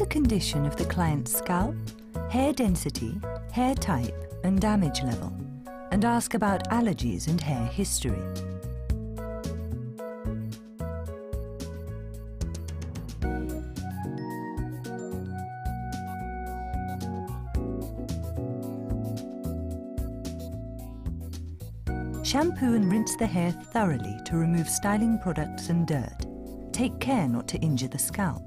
condition of the client's scalp, hair density, hair type and damage level, and ask about allergies and hair history. Shampoo and rinse the hair thoroughly to remove styling products and dirt. Take care not to injure the scalp.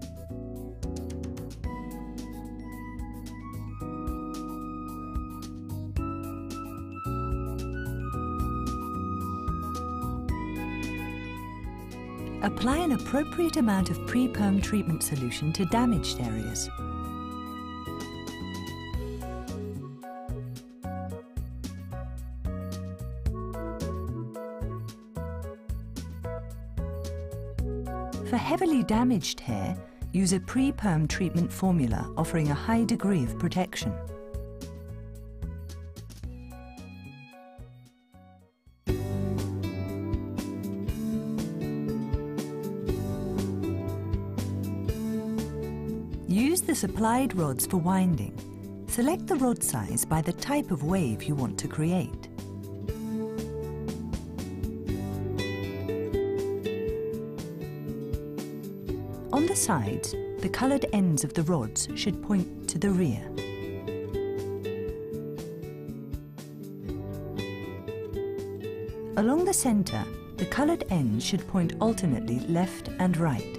Apply an appropriate amount of pre-perm treatment solution to damaged areas. For heavily damaged hair, use a pre-perm treatment formula offering a high degree of protection. Use the supplied rods for winding. Select the rod size by the type of wave you want to create. On the sides, the coloured ends of the rods should point to the rear. Along the centre, the coloured ends should point alternately left and right.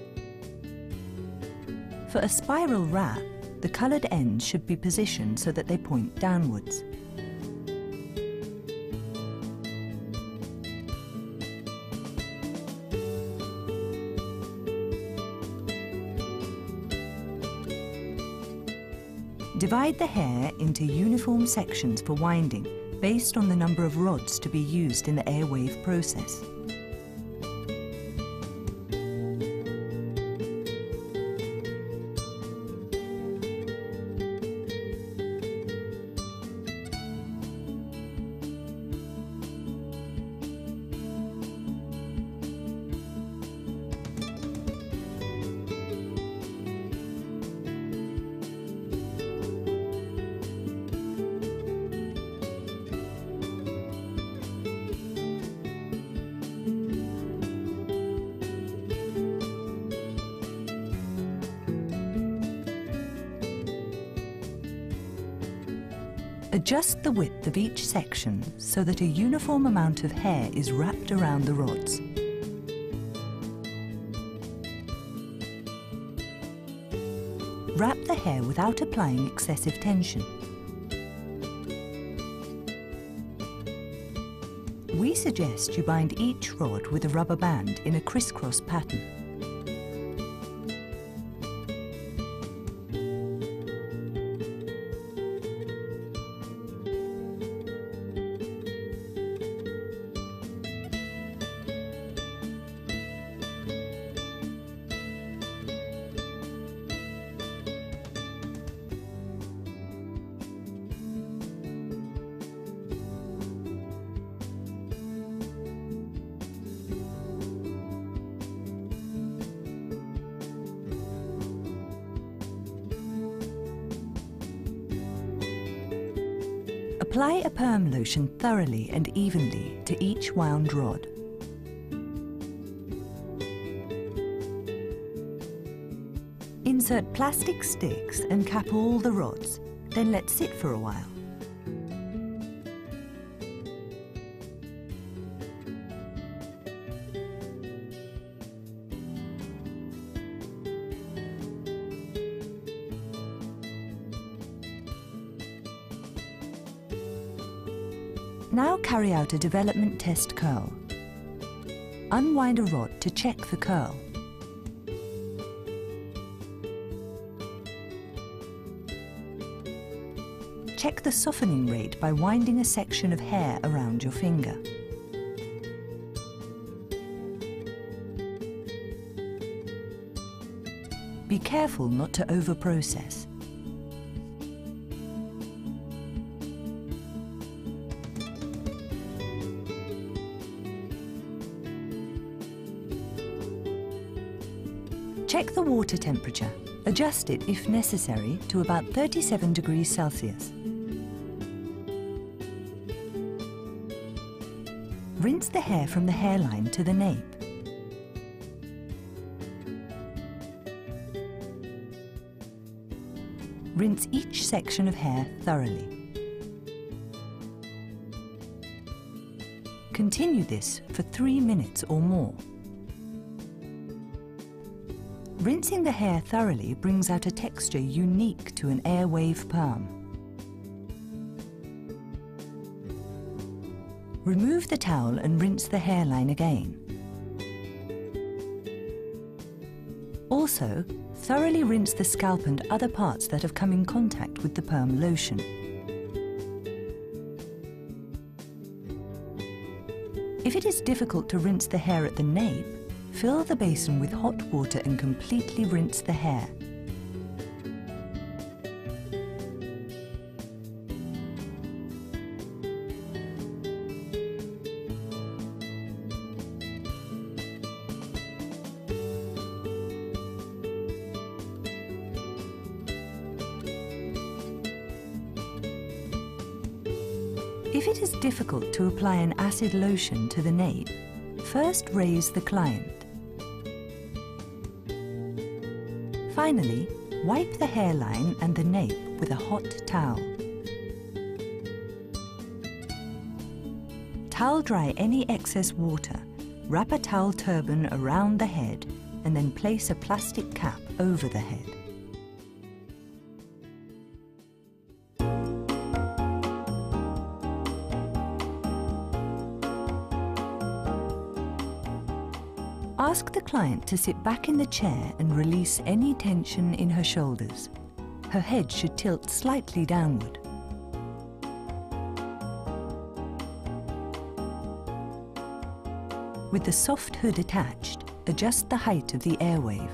For a spiral wrap, the coloured ends should be positioned so that they point downwards. Divide the hair into uniform sections for winding based on the number of rods to be used in the Airwave process. Adjust the width of each section so that a uniform amount of hair is wrapped around the rods. Wrap the hair without applying excessive tension. We suggest you bind each rod with a rubber band in a crisscross pattern. Apply a perm lotion thoroughly and evenly to each wound rod. Insert plastic sticks and cap all the rods, then let sit for a while. Now carry out a development test curl. Unwind a rod to check the curl. Check the softening rate by winding a section of hair around your finger. Be careful not to over-process. Check the water temperature Adjust it, if necessary, to about 37 degrees Celsius. Rinse the hair from the hairline to the nape. Rinse each section of hair thoroughly. Continue this for 3 minutes or more. Rinsing the hair thoroughly brings out a texture unique to an Airwave perm. Remove the towel and rinse the hairline again. Also, thoroughly rinse the scalp and other parts that have come in contact with the perm lotion. If it is difficult to rinse the hair at the nape, fill the basin with hot water and completely rinse the hair. If it is difficult to apply an acid lotion to the nape, first raise the client. Finally, wipe the hairline and the nape with a hot towel. Towel dry any excess water, wrap a towel turban around the head, and then place a plastic cap over the head. Ask the client to sit back in the chair and release any tension in her shoulders. Her head should tilt slightly downward. With the soft hood attached, adjust the height of the Airwave.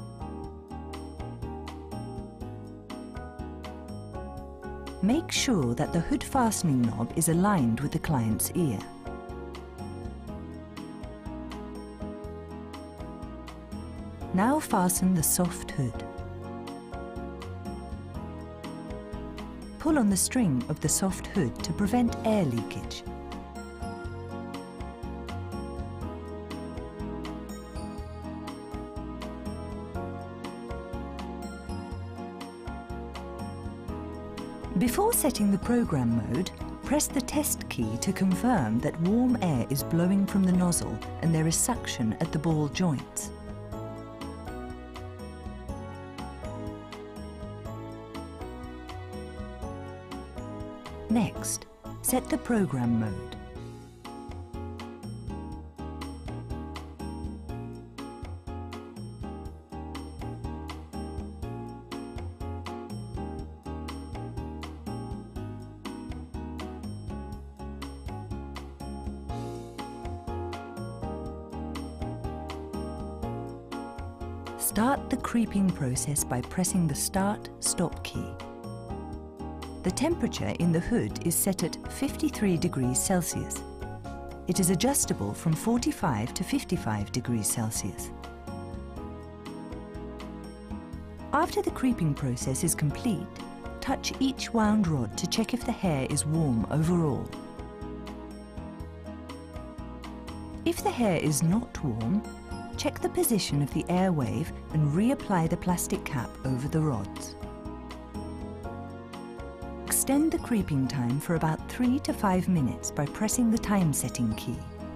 Make sure that the hood fastening knob is aligned with the client's ear. Now fasten the soft hood. Pull on the string of the soft hood to prevent air leakage. Before setting the program mode, press the test key to confirm that warm air is blowing from the nozzle and there is suction at the ball joints. Next, set the program mode. Start the creeping process by pressing the Start/Stop key. The temperature in the hood is set at 53 degrees Celsius. It is adjustable from 45 to 55 degrees Celsius. After the creeping process is complete, touch each wound rod to check if the hair is warm overall. If the hair is not warm, check the position of the Airwave and reapply the plastic cap over the rods. Extend the creeping time for about 3 to 5 minutes by pressing the time setting key.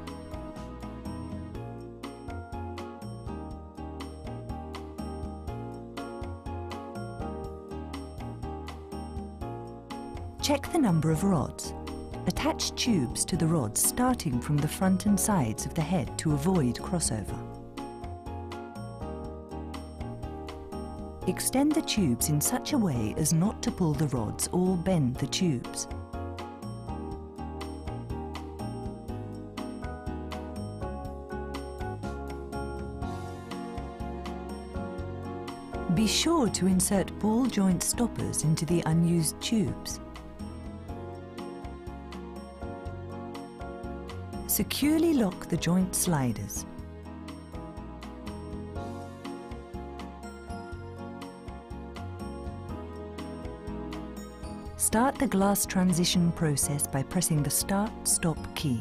Check the number of rods. Attach tubes to the rods starting from the front and sides of the head to avoid crossover. Extend the tubes in such a way as not to pull the rods or bend the tubes. Be sure to insert ball joint stoppers into the unused tubes. Securely lock the joint sliders. Start the glass transition process by pressing the Start-Stop key.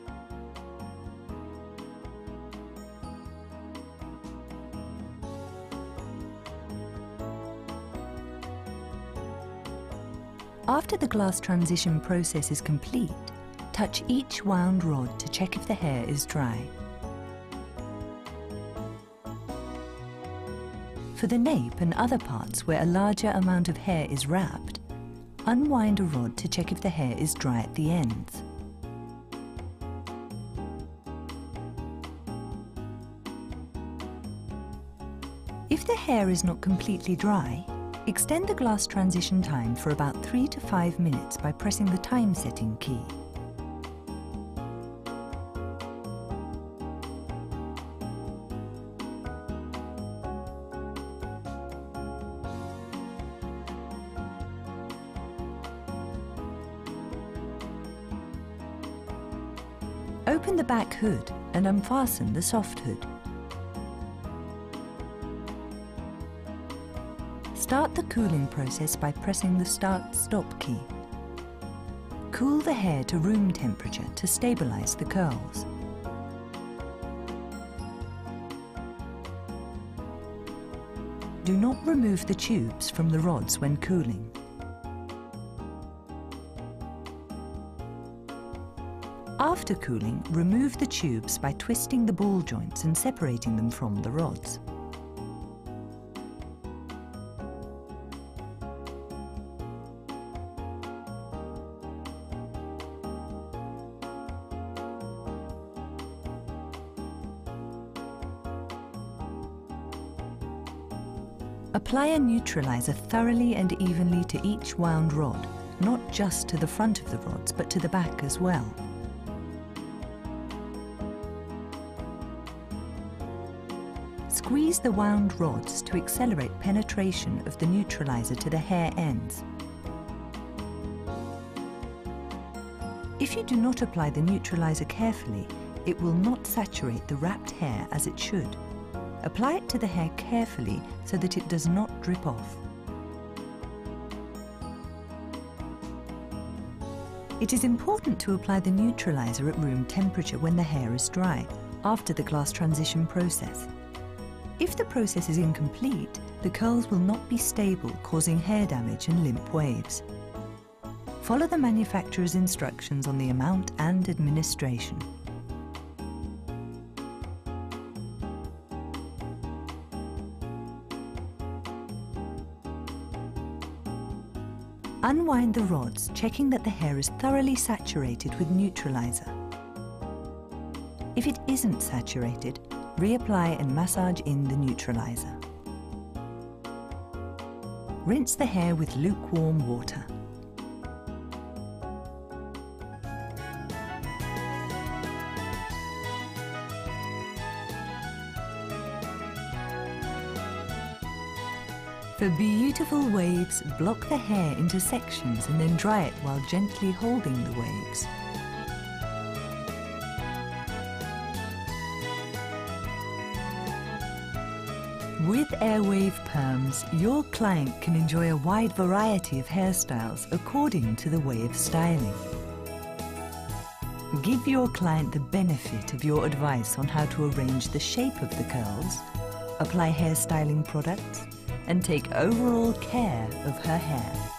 After the glass transition process is complete, touch each wound rod to check if the hair is dry. For the nape and other parts where a larger amount of hair is wrapped, unwind a rod to check if the hair is dry at the ends. If the hair is not completely dry, extend the glass transition time for about 3 to 5 minutes by pressing the time setting key. Open the back hood and unfasten the soft hood. Start the cooling process by pressing the Start-Stop key. Cool the hair to room temperature to stabilize the curls. Do not remove the tubes from the rods when cooling. After cooling, remove the tubes by twisting the ball joints and separating them from the rods. Apply a neutralizer thoroughly and evenly to each wound rod, not just to the front of the rods, but to the back as well. Squeeze the wound rods to accelerate penetration of the neutralizer to the hair ends. If you do not apply the neutralizer carefully, it will not saturate the wrapped hair as it should. Apply it to the hair carefully so that it does not drip off. It is important to apply the neutralizer at room temperature when the hair is dry, after the glass transition process. If the process is incomplete, the curls will not be stable, causing hair damage and limp waves. Follow the manufacturer's instructions on the amount and administration. Unwind the rods, checking that the hair is thoroughly saturated with neutralizer. If it isn't saturated, reapply and massage in the neutralizer. Rinse the hair with lukewarm water. For beautiful waves, block the hair into sections and then dry it while gently holding the waves. With Airwave Perms, your client can enjoy a wide variety of hairstyles according to the way of styling. Give your client the benefit of your advice on how to arrange the shape of the curls, apply hairstyling products, and take overall care of her hair.